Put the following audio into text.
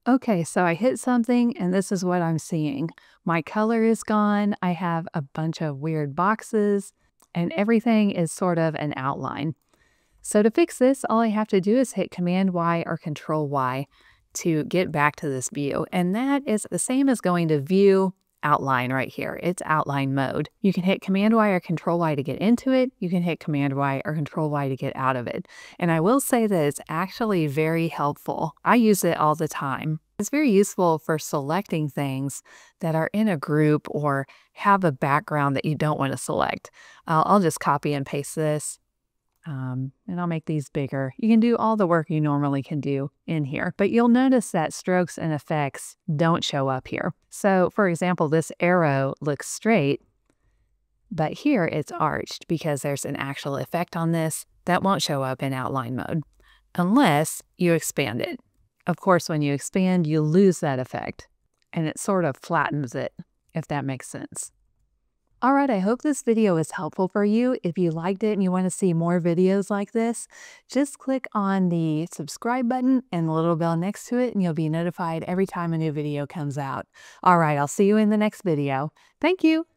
Okay, so I hit something and this is what I'm seeing. My color is gone. I have a bunch of weird boxes and everything is sort of an outline. So to fix this, all I have to do is hit Command Y or Control Y to get back to this view. And that is the same as going to View, Outline right here. It's outline mode. You can hit Command Y or Control Y to get into it. You can hit Command Y or Control Y to get out of it. And I will say that it's actually very helpful. I use it all the time. It's very useful for selecting things that are in a group or have a background that you don't want to select. I'll just copy and paste this. And I'll make these bigger. You can do all the work you normally can do in here, but you'll notice that strokes and effects don't show up here. So for example, this arrow looks straight, but here it's arched because there's an actual effect on this that won't show up in outline mode unless you expand it. Of course, when you expand, you lose that effect and it sort of flattens it, if that makes sense. All right, I hope this video is helpful for you. If you liked it and you want to see more videos like this, just click on the subscribe button and the little bell next to it, and you'll be notified every time a new video comes out. All right, I'll see you in the next video. Thank you.